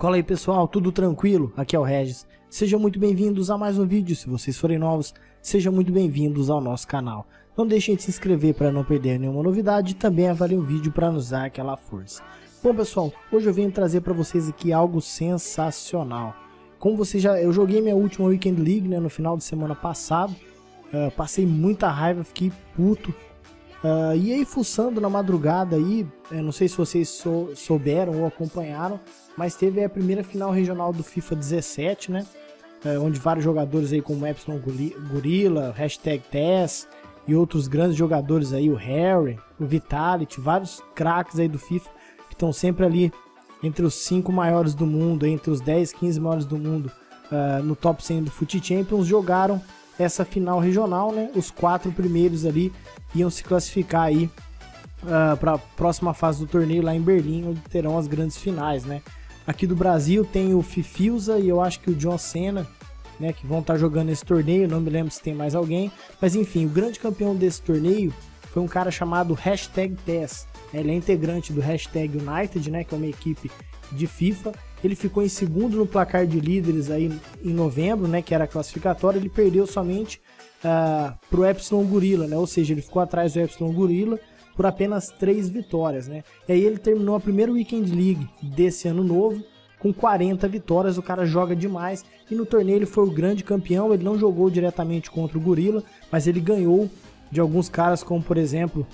Cola aí pessoal, tudo tranquilo? Aqui é o Regis. Sejam muito bem-vindos a mais um vídeo. Se vocês forem novos, sejam muito bem-vindos ao nosso canal. Não deixem de se inscrever para não perder nenhuma novidade e também avaliem o vídeo para nos dar aquela força. Bom pessoal, hoje eu venho trazer para vocês aqui algo sensacional. Como vocês eu joguei minha última Weekend League, né, no final de semana passado. Passei muita raiva, fiquei puto. E aí fuçando na madrugada aí, não sei se vocês souberam ou acompanharam, mas teve a primeira final regional do FIFA 17, né? Onde vários jogadores aí como Epsilon Gorilla, Hashtag Tess e outros grandes jogadores aí, o Harry, o Vitality, vários craques aí do FIFA que estão sempre ali entre os 5 maiores do mundo, entre os 10, 15 maiores do mundo no top 100 do FUT Champions, jogaram essa final regional, né? Os 4 primeiros ali iam se classificar aí para a próxima fase do torneio lá em Berlim, onde terão as grandes finais, né? Aqui do Brasil tem o Fifiusa e eu acho que o John Cena, né, que vão estar jogando esse torneio, não me lembro se tem mais alguém, mas enfim, o grande campeão desse torneio foi um cara chamado Hashtag Tess. Ele é integrante do Hashtag United, né, que é uma equipe de FIFA. Ele ficou em segundo no placar de líderes aí em novembro, né, que era classificatório. Ele perdeu somente pro Epsilon Gorilla, né, ou seja, ele ficou atrás do Epsilon Gorilla por apenas 3 vitórias, né. E aí ele terminou a primeira Weekend League desse ano novo com 40 vitórias. O cara joga demais e no torneio ele foi o grande campeão. Ele não jogou diretamente contra o Gorilla, mas ele ganhou de alguns caras como, por exemplo,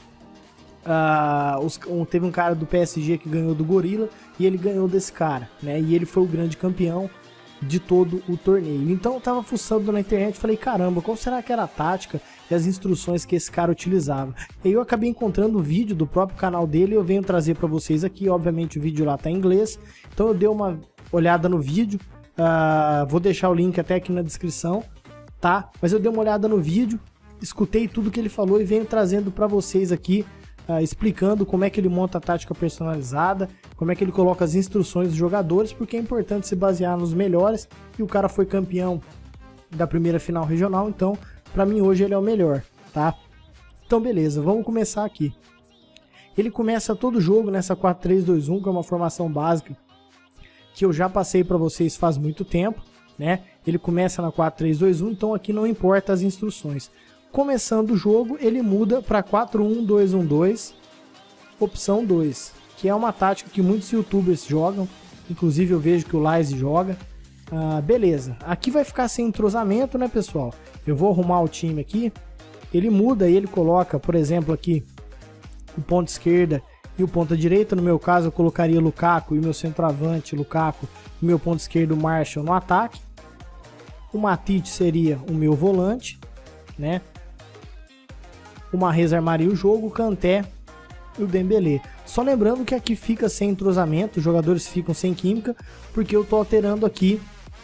teve um cara do PSG que ganhou do Gorilla e ele ganhou desse cara, né? E ele foi o grande campeão de todo o torneio. Então eu tava fuçando na internet e falei, caramba, qual será que era a tática e as instruções que esse cara utilizava? E aí eu acabei encontrando o vídeo do próprio canal dele e eu venho trazer para vocês aqui. Obviamente o vídeo lá tá em inglês, então eu dei uma olhada no vídeo, vou deixar o link até aqui na descrição, tá? Mas eu dei uma olhada no vídeo, escutei tudo que ele falou e venho trazendo para vocês aqui, explicando como é que ele monta a tática personalizada, como é que ele coloca as instruções dos jogadores, porque é importante se basear nos melhores, e o cara foi campeão da primeira final regional, então pra mim hoje ele é o melhor, tá? Então beleza, vamos começar aqui. Ele começa todo o jogo nessa 4-3-2-1, que é uma formação básica que eu já passei pra vocês faz muito tempo, né? Ele começa na 4-3-2-1, então aqui não importa as instruções. Começando o jogo, ele muda para 4-1-2-1-2, opção 2, que é uma tática que muitos youtubers jogam, inclusive eu vejo que o Lize joga. Beleza, aqui vai ficar sem entrosamento, né pessoal? Eu vou arrumar o time aqui, ele muda e ele coloca, por exemplo, aqui o ponta esquerda e o ponta direita. No meu caso eu colocaria Lukaku e o meu centroavante Lukaku e o meu ponta esquerdo Martial no ataque. O Matite seria o meu volante, né? O Mahrez armaria o jogo, o Kanté e o Dembélé. Só lembrando que aqui fica sem entrosamento, os jogadores ficam sem química, porque eu tô alterando aqui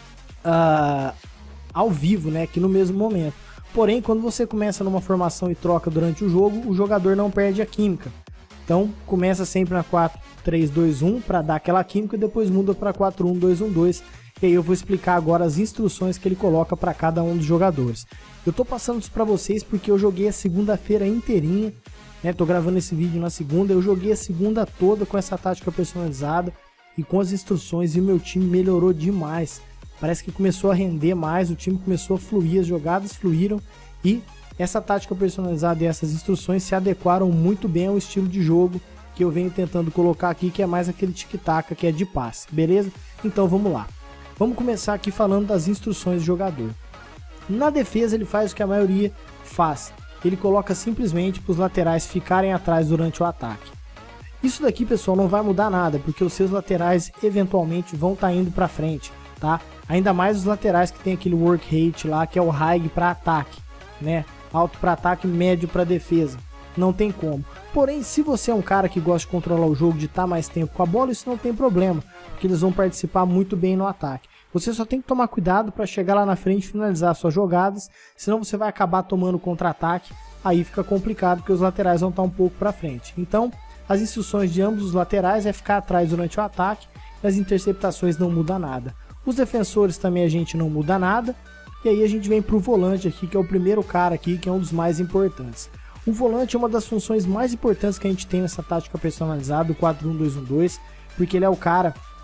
ao vivo, né, aqui no mesmo momento. Porém, quando você começa numa formação e troca durante o jogo, o jogador não perde a química. Então, começa sempre na 4-3-2-1 para dar aquela química e depois muda para 4-1-2-1-2. E aí eu vou explicar agora as instruções que ele coloca para cada um dos jogadores. Eu tô passando isso para vocês porque eu joguei a segunda-feira inteirinha, né? Tô gravando esse vídeo na segunda, eu joguei a segunda toda com essa tática personalizada e com as instruções e o meu time melhorou demais. Parece que começou a render mais, o time começou a fluir, as jogadas fluíram e essa tática personalizada e essas instruções se adequaram muito bem ao estilo de jogo que eu venho tentando colocar aqui, que é mais aquele tic-tac que é de passe, beleza? Então vamos lá. Vamos começar aqui falando das instruções do jogador. Na defesa ele faz o que a maioria faz. Ele coloca simplesmente para os laterais ficarem atrás durante o ataque. Isso daqui, pessoal, não vai mudar nada, porque os seus laterais eventualmente vão estar indo para frente, tá? Ainda mais os laterais que tem aquele work rate lá, que é o high para ataque, né? Alto para ataque, médio para defesa. Não tem como. Porém, se você é um cara que gosta de controlar o jogo, de estar mais tempo com a bola, isso não tem problema, porque eles vão participar muito bem no ataque. Você só tem que tomar cuidado para chegar lá na frente e finalizar suas jogadas, senão você vai acabar tomando contra-ataque, aí fica complicado porque os laterais vão estar um pouco para frente. Então, as instruções de ambos os laterais é ficar atrás durante o ataque, e as interceptações não muda nada. Os defensores também a gente não muda nada, e aí a gente vem para o volante aqui, que é o primeiro cara aqui, que é um dos mais importantes. O volante é uma das funções mais importantes que a gente tem nessa tática personalizada, o 4-1-2-1-2, porque ele é o cara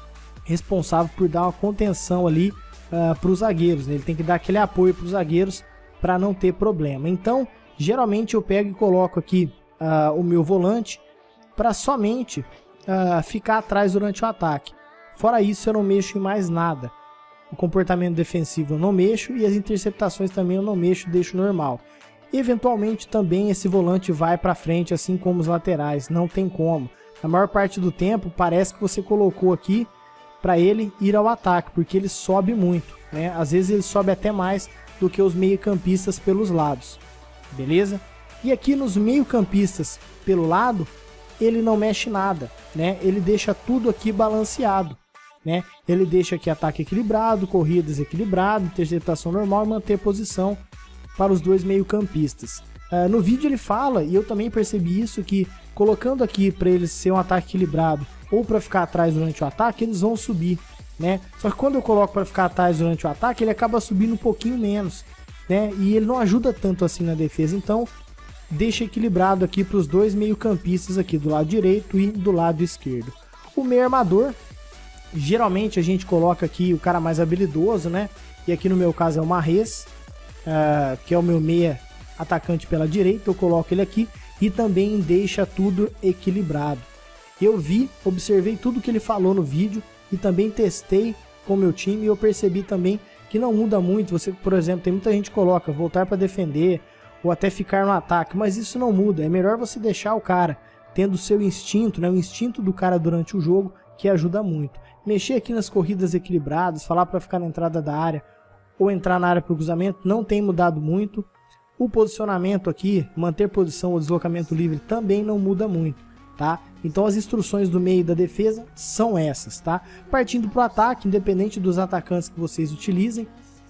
responsável por dar uma contenção ali para os zagueiros, né? Ele tem que dar aquele apoio para os zagueiros para não ter problema. Então, geralmente eu pego e coloco aqui o meu volante para somente ficar atrás durante o ataque. Fora isso, eu não mexo em mais nada. O comportamento defensivo eu não mexo e as interceptações também eu não mexo, deixo normal. Eventualmente também esse volante vai para frente, assim como os laterais, não tem como. Na maior parte do tempo parece que você colocou aqui para ele ir ao ataque, porque ele sobe muito, né? Às vezes ele sobe até mais do que os meio-campistas pelos lados, beleza? E aqui nos meio-campistas pelo lado, ele não mexe nada, né? Ele deixa tudo aqui balanceado, né? Ele deixa aqui ataque equilibrado, corridas equilibrado, interceptação normal e manter posição para os dois meio-campistas. No vídeo ele fala, e eu também percebi isso, que colocando aqui para eles ser um ataque equilibrado ou para ficar atrás durante o ataque, eles vão subir, né? Só que quando eu coloco para ficar atrás durante o ataque, ele acaba subindo um pouquinho menos, né? E ele não ajuda tanto assim na defesa, então deixa equilibrado aqui para os dois meio-campistas aqui do lado direito e do lado esquerdo. O meio armador, geralmente a gente coloca aqui o cara mais habilidoso, né? E aqui no meu caso é o Mahrez, que é o meu meia atacante pela direita, eu coloco ele aqui e também deixa tudo equilibrado. Eu observei tudo que ele falou no vídeo e também testei com o meu time e eu percebi também que não muda muito. Você, por exemplo, tem muita gente que coloca voltar para defender ou até ficar no ataque, mas isso não muda. É melhor você deixar o cara tendo o seu instinto, né, o instinto do cara durante o jogo, que ajuda muito. Mexer aqui nas corridas equilibradas, falar para ficar na entrada da área ou entrar na área para o cruzamento, não tem mudado muito. O posicionamento aqui, manter posição ou deslocamento livre, também não muda muito, tá? Então as instruções do meio e da defesa são essas, tá? Partindo para o ataque, independente dos atacantes que vocês utilizem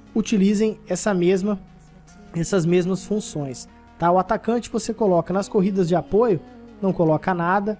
essas mesmas funções, tá? O atacante você coloca nas corridas de apoio, não coloca nada.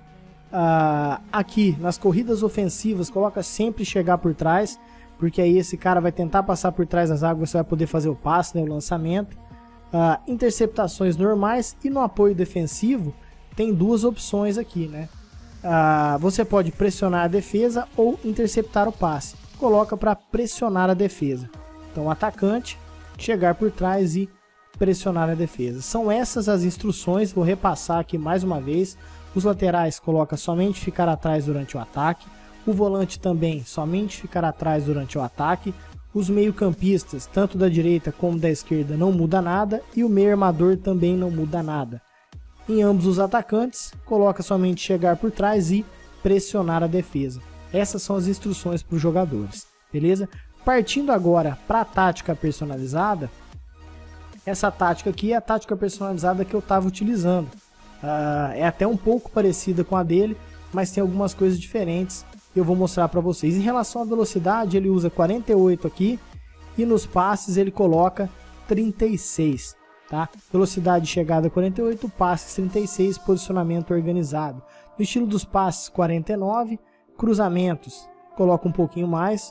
Aqui nas corridas ofensivas, coloca sempre chegar por trás, porque aí esse cara vai tentar passar por trás das águas, você vai poder fazer o passe, né, o lançamento. Interceptações normais, e no apoio defensivo tem duas opções aqui, né? Você pode pressionar a defesa ou interceptar o passe. Coloca para pressionar a defesa. Então, o atacante chegar por trás e pressionar a defesa. São essas as instruções, vou repassar aqui mais uma vez. Os laterais coloca somente ficar atrás durante o ataque. O volante também somente ficar atrás durante o ataque. Os meio-campistas, tanto da direita como da esquerda, não muda nada. E o meio armador também não muda nada. Em ambos os atacantes, coloca somente chegar por trás e pressionar a defesa. Essas são as instruções para os jogadores, beleza? Partindo agora para a tática personalizada, essa tática aqui é a tática personalizada que eu estava utilizando. É até um pouco parecida com a dele, mas tem algumas coisas diferentes. Eu vou mostrar para vocês. Em relação à velocidade, ele usa 48 aqui e nos passes ele coloca 36, tá? Velocidade de chegada 48, passes 36, posicionamento organizado. No estilo dos passes 49, cruzamentos coloca um pouquinho mais,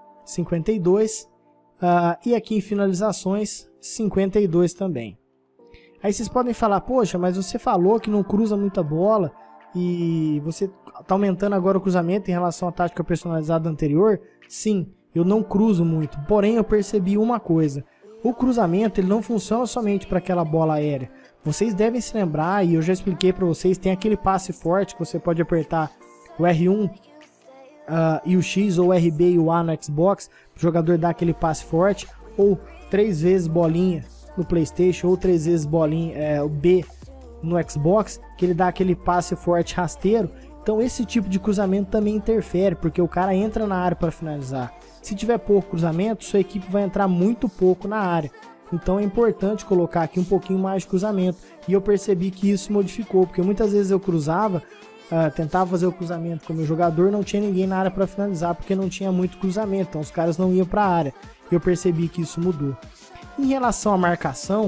52, e aqui em finalizações 52 também. Aí vocês podem falar, poxa, mas você falou que não cruza muita bola e você está aumentando agora o cruzamento em relação à tática personalizada anterior. Sim, eu não cruzo muito, porém eu percebi uma coisa: o cruzamento ele não funciona somente para aquela bola aérea. Vocês devem se lembrar, e eu já expliquei para vocês, tem aquele passe forte que você pode apertar o R1 e o X, ou o RB e o A no Xbox, para o jogador dar aquele passe forte, ou 3 vezes bolinha no PlayStation, ou 3 vezes bolinha, o B no Xbox, que ele dá aquele passe forte rasteiro. Então esse tipo de cruzamento também interfere, porque o cara entra na área para finalizar. Se tiver pouco cruzamento, sua equipe vai entrar muito pouco na área. Então é importante colocar aqui um pouquinho mais de cruzamento. E eu percebi que isso modificou, porque muitas vezes eu cruzava, tentava fazer o cruzamento com o meu jogador, não tinha ninguém na área para finalizar, porque não tinha muito cruzamento, então os caras não iam para a área. E eu percebi que isso mudou. Em relação à marcação,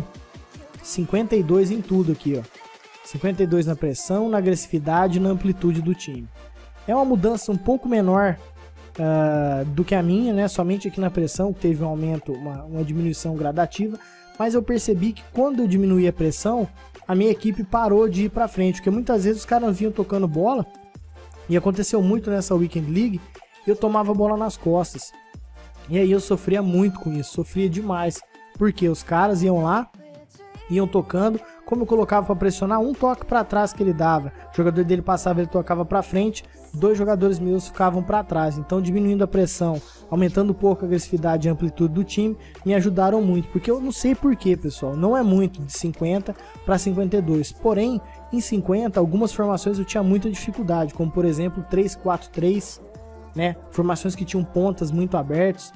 52 em tudo aqui, ó. 52 na pressão, na agressividade e na amplitude do time. É uma mudança um pouco menor do que a minha, né? Somente aqui na pressão teve um aumento, uma diminuição gradativa, mas eu percebi que quando eu diminuí a pressão, a minha equipe parou de ir para frente, porque muitas vezes os caras vinham tocando bola, e aconteceu muito nessa Weekend League, eu tomava a bola nas costas. E aí eu sofria muito com isso, sofria demais. Porque os caras iam lá, iam tocando, como eu colocava para pressionar, um toque para trás que ele dava, o jogador dele passava, ele tocava para frente, 2 jogadores meus ficavam para trás. Então, diminuindo a pressão, aumentando um pouco a agressividade e a amplitude do time, me ajudaram muito. Porque eu não sei porquê, pessoal, não é muito de 50 para 52. Porém, em 50, algumas formações eu tinha muita dificuldade, como por exemplo 3-4-3, né? Formações que tinham pontas muito abertas,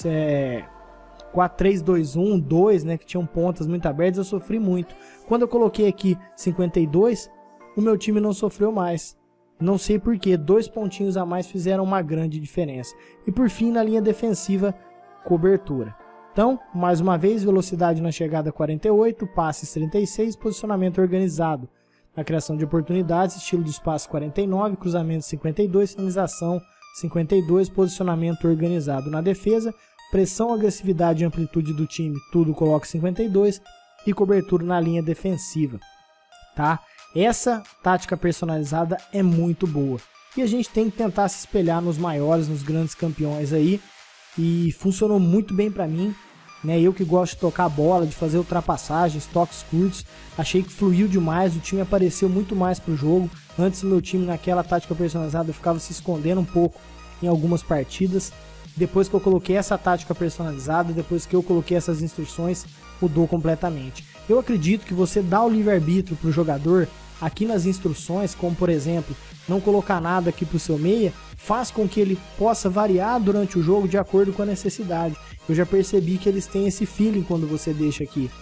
4-3-2-1, 2, né, que tinham pontas muito abertas, eu sofri muito. Quando eu coloquei aqui 52, o meu time não sofreu mais. Não sei porquê, 2 pontinhos a mais fizeram uma grande diferença. E por fim, na linha defensiva, cobertura. Então, mais uma vez, velocidade na chegada 48, passes 36, posicionamento organizado. Na criação de oportunidades, estilo dos passes 49, cruzamento 52, finalização 52, posicionamento organizado. Na defesa, pressão, agressividade e amplitude do time, tudo coloca 52, e cobertura na linha defensiva, tá? Essa tática personalizada é muito boa, e a gente tem que tentar se espelhar nos maiores, nos grandes campeões aí, e funcionou muito bem pra mim, né? Eu que gosto de tocar a bola, de fazer ultrapassagens, toques curtos, achei que fluiu demais, o time apareceu muito mais pro jogo. Antes o meu time naquela tática personalizada ficava se escondendo um pouco em algumas partidas. Depois que eu coloquei essa tática personalizada, depois que eu coloquei essas instruções, mudou completamente. Eu acredito que você dá o livre-arbítrio para o jogador aqui nas instruções, como por exemplo, não colocar nada aqui para o seu meia, faz com que ele possa variar durante o jogo de acordo com a necessidade. Eu já percebi que eles têm esse feeling quando você deixa aqui.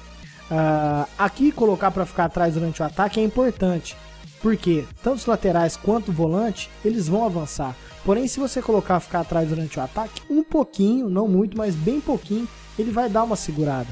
Aqui colocar para ficar atrás durante o ataque é importante, porque tanto os laterais quanto o volante, eles vão avançar. Porém, se você colocar ficar atrás durante o ataque, um pouquinho, não muito, mas bem pouquinho, ele vai dar uma segurada.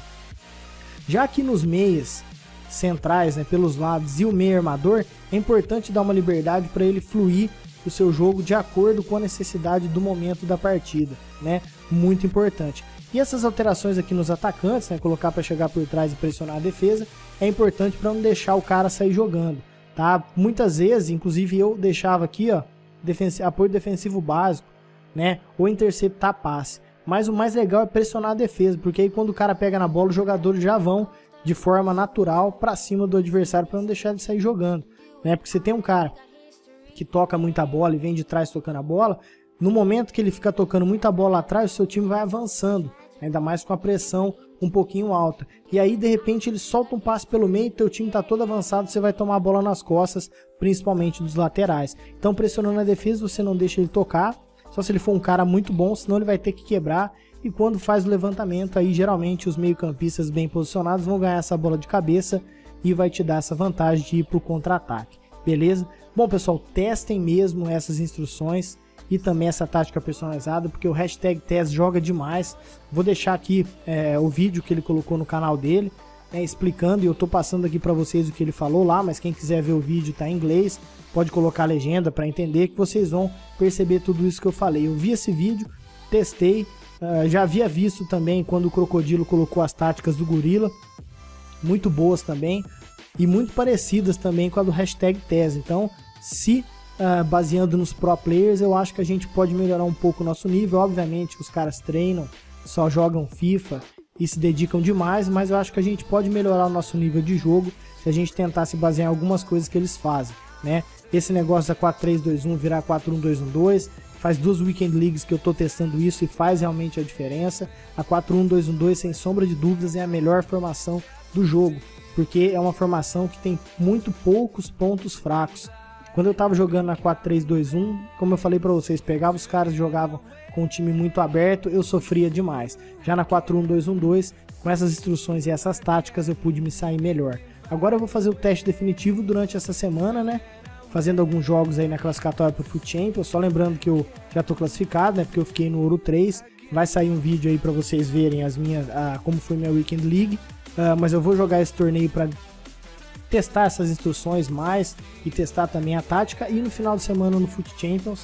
Já aqui nos meias centrais, né, pelos lados, e o meia armador, é importante dar uma liberdade para ele fluir o seu jogo de acordo com a necessidade do momento da partida, né? Muito importante. E essas alterações aqui nos atacantes, né, colocar para chegar por trás e pressionar a defesa, é importante para não deixar o cara sair jogando, tá? Muitas vezes, inclusive eu deixava aqui, ó, apoio defensivo básico, né, ou interceptar passe. Mas o mais legal é pressionar a defesa, porque aí quando o cara pega na bola, os jogadores já vão de forma natural para cima do adversário para não deixar ele sair jogando, né? Porque você tem um cara que toca muita bola e vem de trás tocando a bola, no momento que ele fica tocando muita bola atrás, o seu time vai avançando, ainda mais com a pressão um pouquinho alta. E aí, de repente, ele solta um passe pelo meio, teu time tá todo avançado, você vai tomar a bola nas costas, principalmente dos laterais. Então, pressionando a defesa, você não deixa ele tocar, só se ele for um cara muito bom, senão ele vai ter que quebrar. E quando faz o levantamento, aí geralmente os meio-campistas bem posicionados vão ganhar essa bola de cabeça e vai te dar essa vantagem de ir pro contra-ataque, beleza? Bom, pessoal, testem mesmo essas instruções e também essa tática personalizada, porque o hashtag Tez joga demais. Vou deixar aqui o vídeo que ele colocou no canal dele, né, explicando, e eu tô passando aqui para vocês o que ele falou lá, mas quem quiser ver o vídeo tá em inglês, pode colocar a legenda para entender, que vocês vão perceber tudo isso que eu falei. Eu vi esse vídeo, testei, já havia visto também quando o Crocodilo colocou as táticas do Gorila, muito boas também, e muito parecidas também com a do hashtag Tez. Então, se baseando nos pro players, eu acho que a gente pode melhorar um pouco o nosso nível. Obviamente os caras treinam, só jogam FIFA e se dedicam demais, mas eu acho que a gente pode melhorar o nosso nível de jogo se a gente tentar se basear em algumas coisas que eles fazem, né? Esse negócio da 4-3-2-1 virar 4-1-2-1-2, faz 2 Weekend Leagues que eu tô testando isso e faz realmente a diferença. A 4-1-2-1-2, sem sombra de dúvidas, é a melhor formação do jogo, porque é uma formação que tem muito poucos pontos fracos. Quando eu tava jogando na 4-3-2-1, como eu falei pra vocês, pegava os caras e jogavam com um time muito aberto, eu sofria demais. Já na 4-1-2-1-2, com essas instruções e essas táticas, eu pude me sair melhor. Agora eu vou fazer o teste definitivo durante essa semana, né? Fazendo alguns jogos aí na classificatória pro FUT Champions. Só lembrando que eu já tô classificado, né? Porque eu fiquei no Ouro 3. Vai sair um vídeo aí pra vocês verem como foi minha Weekend League. Mas eu vou jogar esse torneio pra testar essas instruções mais e testar também a tática, e no final de semana no FUT Champions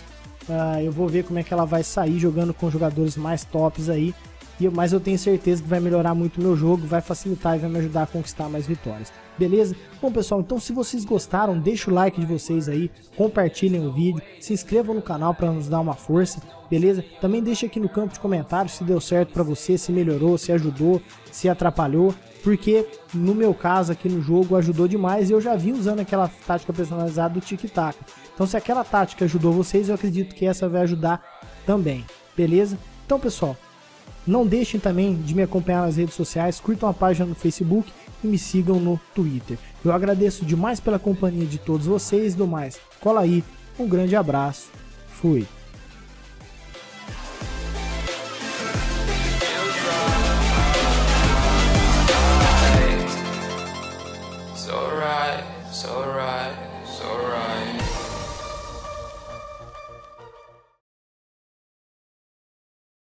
eu vou ver como é que ela vai sair jogando com jogadores mais tops aí, mas eu tenho certeza que vai melhorar muito o meu jogo, vai facilitar e vai me ajudar a conquistar mais vitórias, beleza? Bom, pessoal, então se vocês gostaram, deixa o like de vocês aí, compartilhem o vídeo, se inscrevam no canal para nos dar uma força, beleza? Também deixa aqui no campo de comentários se deu certo pra você, se melhorou, se ajudou, se atrapalhou, porque no meu caso aqui no jogo ajudou demais e eu já vim usando aquela tática personalizada do tic-tac. Então se aquela tática ajudou vocês, eu acredito que essa vai ajudar também, beleza? Então pessoal, não deixem também de me acompanhar nas redes sociais, curtam a página no Facebook e me sigam no Twitter. Eu agradeço demais pela companhia de todos vocês, do mais, cola aí, um grande abraço, fui!